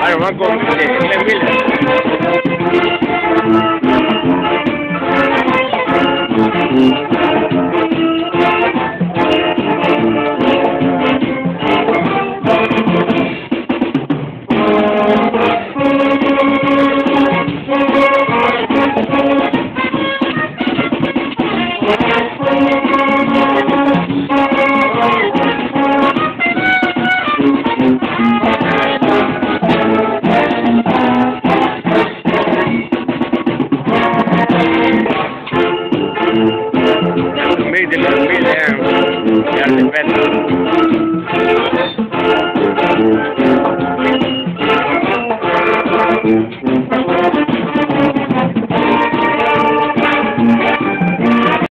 Iron Man con Glenn Miller. Made the little bit there, the